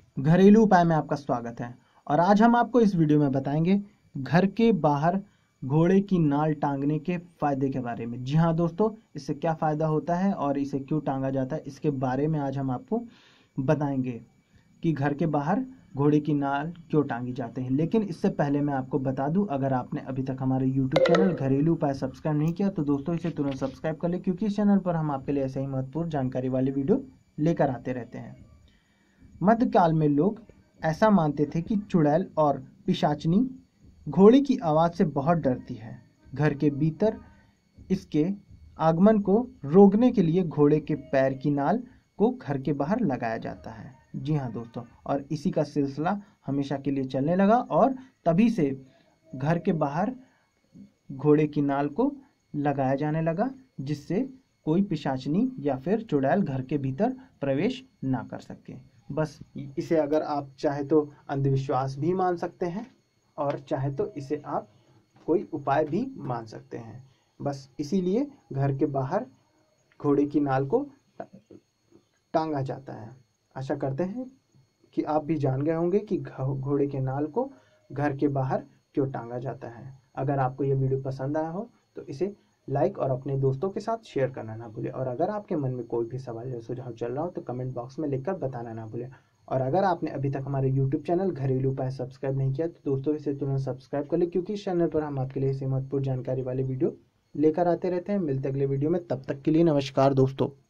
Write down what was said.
घरेलू उपाय में आपका स्वागत है। और आज हम आपको इस वीडियो में बताएंगे घर के बाहर घोड़े की नाल टांगने के फायदे के बारे में। जी हाँ दोस्तों, इससे क्या फ़ायदा होता है और इसे क्यों टांगा जाता है, इसके बारे में आज हम आपको बताएंगे कि घर के बाहर घोड़े की नाल क्यों टांगी जाते हैं। लेकिन इससे पहले मैं आपको बता दूं, अगर आपने अभी तक हमारे YouTube चैनल घरेलू उपाय सब्सक्राइब नहीं किया तो दोस्तों इसे तुरंत सब्सक्राइब कर ले, क्योंकि इस चैनल पर हम आपके लिए ऐसे ही महत्वपूर्ण जानकारी वाले वीडियो लेकर आते रहते हैं। मध्यकाल में लोग ऐसा मानते थे कि चुड़ैल और पिशाचनी घोड़े की आवाज़ से बहुत डरती है। घर के भीतर इसके आगमन को रोकने के लिए घोड़े के पैर की नाल को घर के बाहर लगाया जाता है। जी हाँ दोस्तों, और इसी का सिलसिला हमेशा के लिए चलने लगा और तभी से घर के बाहर घोड़े की नाल को लगाया जाने लगा, जिससे कोई पिशाचनी या फिर चुड़ैल घर के भीतर प्रवेश ना कर सके। बस इसे अगर आप चाहे तो अंधविश्वास भी मान सकते हैं और चाहे तो इसे आप कोई उपाय भी मान सकते हैं। बस इसीलिए घर के बाहर घोड़े की नाल को टांगा जाता है। आशा करते हैं कि आप भी जान गए होंगे कि घोड़े के नाल को घर के बाहर क्यों टांगा जाता है। अगर आपको यह वीडियो पसंद आया हो तो इसे लाइक और अपने दोस्तों के साथ शेयर करना ना भूलें। और अगर आपके मन में कोई भी सवाल या सुझाव चल रहा हो तो कमेंट बॉक्स में लिखकर बताना ना भूलें। और अगर आपने अभी तक हमारे YouTube चैनल घरेलू उपाय सब्सक्राइब नहीं किया तो दोस्तों इसे तुरंत सब्सक्राइब कर लें, क्योंकि इस चैनल पर हम आपके लिए महत्वपूर्ण जानकारी वाले वीडियो लेकर आते रहते हैं। मिलते अगले वीडियो में, तब तक के लिए नमस्कार दोस्तों।